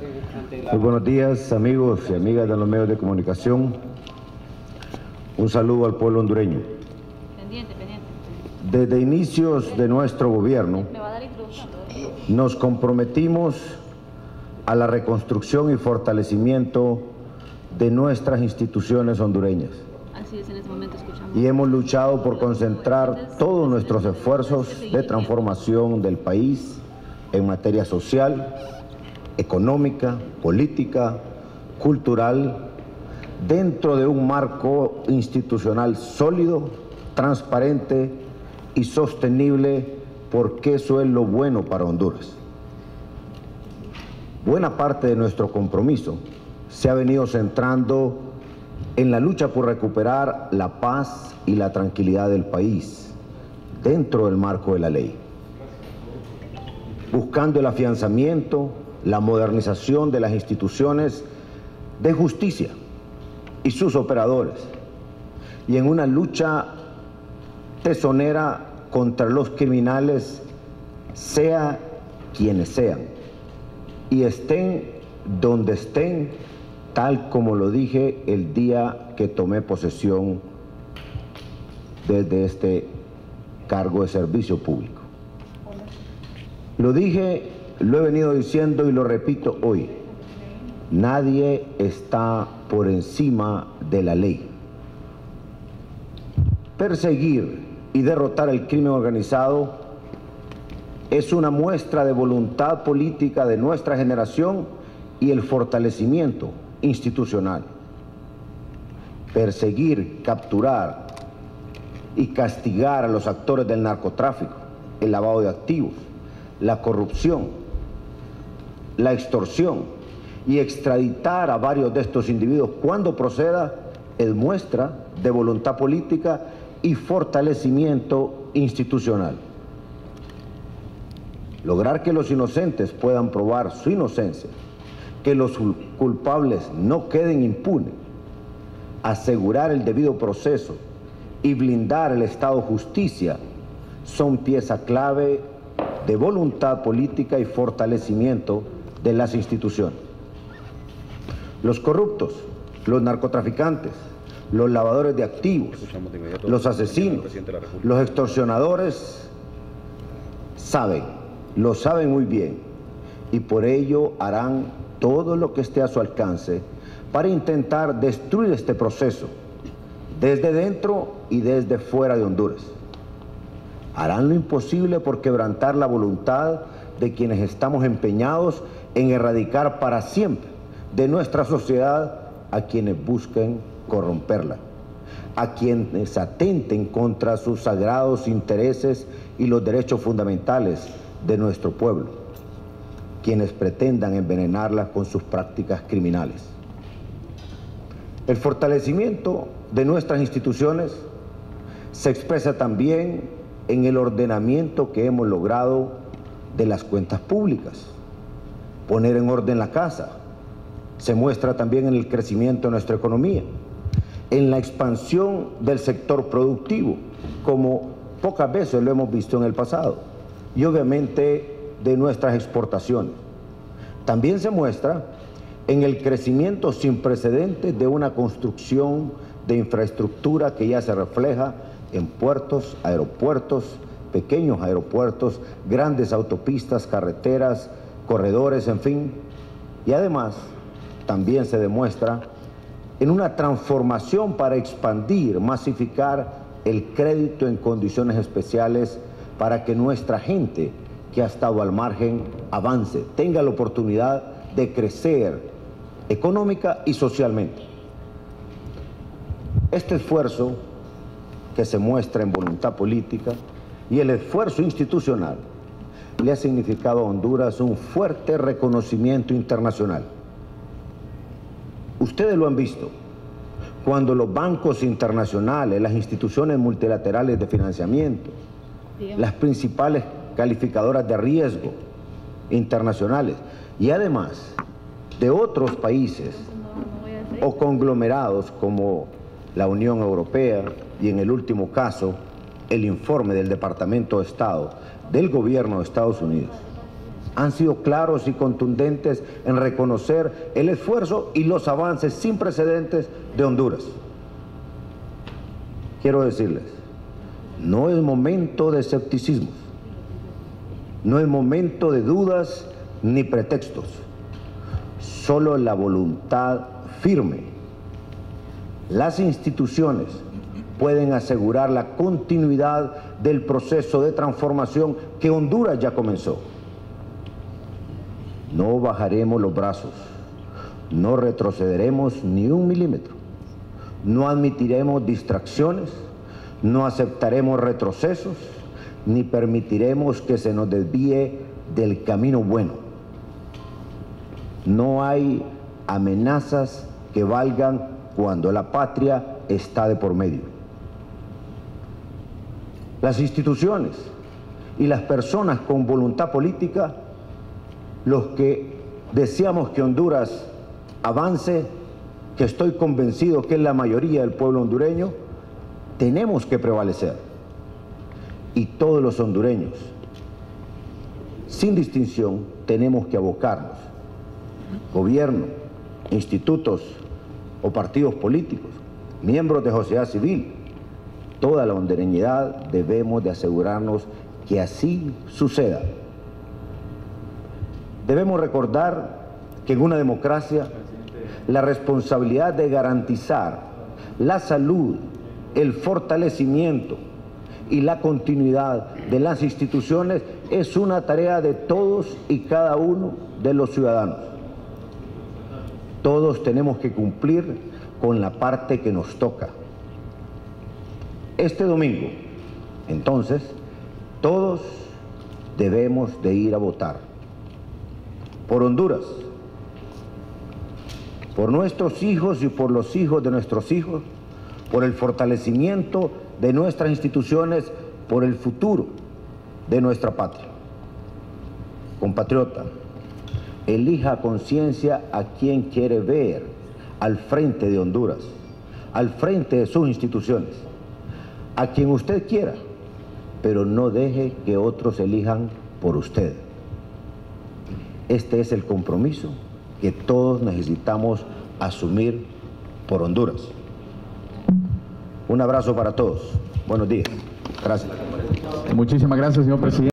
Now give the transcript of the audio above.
Muy buenos días, amigos y amigas de los medios de comunicación. Un saludo al pueblo hondureño. Desde inicios de nuestro gobierno, nos comprometimos a la reconstrucción y fortalecimiento de nuestras instituciones hondureñas. Y hemos luchado por concentrar todos nuestros esfuerzos de transformación del país en materia social, económica, política, cultural, dentro de un marco institucional sólido, transparente y sostenible, porque eso es lo bueno para Honduras. Buena parte de nuestro compromiso se ha venido centrando en la lucha por recuperar la paz y la tranquilidad del país dentro del marco de la ley, buscando el afianzamiento, la modernización de las instituciones de justicia y sus operadores, y en una lucha tesonera contra los criminales, sea quienes sean, y estén donde estén, tal como lo dije el día que tomé posesión desde este cargo de servicio público. Lo dije, lo he venido diciendo y lo repito hoy: nadie está por encima de la ley. Perseguir y derrotar el crimen organizado es una muestra de voluntad política de nuestra generación y el fortalecimiento institucional. Perseguir, capturar y castigar a los actores del narcotráfico, el lavado de activos, la corrupción, la extorsión y extraditar a varios de estos individuos cuando proceda es muestra de voluntad política y fortalecimiento institucional. Lograr que los inocentes puedan probar su inocencia, que los culpables no queden impunes, asegurar el debido proceso y blindar el Estado de Justicia son pieza clave de voluntad política y fortalecimiento de las instituciones. Los corruptos, los narcotraficantes, los lavadores de activos, los asesinos, los extorsionadores lo saben muy bien, y por ello harán todo lo que esté a su alcance para intentar destruir este proceso desde dentro y desde fuera de Honduras. Harán lo imposible por quebrantar la voluntad de quienes estamos empeñados en erradicar para siempre de nuestra sociedad a quienes busquen corromperla, a quienes atenten contra sus sagrados intereses y los derechos fundamentales de nuestro pueblo, quienes pretendan envenenarla con sus prácticas criminales. El fortalecimiento de nuestras instituciones se expresa también en el ordenamiento que hemos logrado de las cuentas públicas. Poner en orden la casa se muestra también en el crecimiento de nuestra economía, en la expansión del sector productivo, como pocas veces lo hemos visto en el pasado, y obviamente de nuestras exportaciones. También se muestra en el crecimiento sin precedentes de una construcción de infraestructura que ya se refleja en puertos, aeropuertos, pequeños aeropuertos, grandes autopistas, carreteras, corredores, en fin. Y además también se demuestra en una transformación para expandir, masificar el crédito en condiciones especiales para que nuestra gente que ha estado al margen avance, tenga la oportunidad de crecer económica y socialmente. Este esfuerzo que se muestra en voluntad política y el esfuerzo institucional le ha significado a Honduras un fuerte reconocimiento internacional. Ustedes lo han visto cuando los bancos internacionales, las instituciones multilaterales de financiamiento, las principales calificadoras de riesgo internacionales y además de otros países o conglomerados como la Unión Europea y en el último caso el informe del Departamento de Estado del Gobierno de Estados Unidos, han sido claros y contundentes en reconocer el esfuerzo y los avances sin precedentes de Honduras. Quiero decirles, no es momento de escepticismo, no es momento de dudas ni pretextos, solo la voluntad firme. Las instituciones pueden asegurar la continuidad del proceso de transformación que Honduras ya comenzó. No bajaremos los brazos, no retrocederemos ni un milímetro, no admitiremos distracciones, no aceptaremos retrocesos, ni permitiremos que se nos desvíe del camino bueno. No hay amenazas que valgan cuando la patria está de por medio. Las instituciones y las personas con voluntad política, los que deseamos que Honduras avance, que estoy convencido que es la mayoría del pueblo hondureño, tenemos que prevalecer. Y todos los hondureños, sin distinción, tenemos que abocarnos. Gobierno, institutos o partidos políticos, miembros de sociedad civil, toda la hondureñidad debemos de asegurarnos que así suceda. Debemos recordar que en una democracia la responsabilidad de garantizar la salud, el fortalecimiento y la continuidad de las instituciones es una tarea de todos y cada uno de los ciudadanos. Todos tenemos que cumplir con la parte que nos toca. Este domingo, entonces, todos debemos de ir a votar por Honduras, por nuestros hijos y por los hijos de nuestros hijos, por el fortalecimiento de nuestras instituciones, por el futuro de nuestra patria. Compatriota, elija a conciencia a quien quiere ver al frente de Honduras, al frente de sus instituciones, a quien usted quiera, pero no deje que otros elijan por usted. Este es el compromiso que todos necesitamos asumir por Honduras. Un abrazo para todos. Buenos días. Gracias. Muchísimas gracias, señor presidente.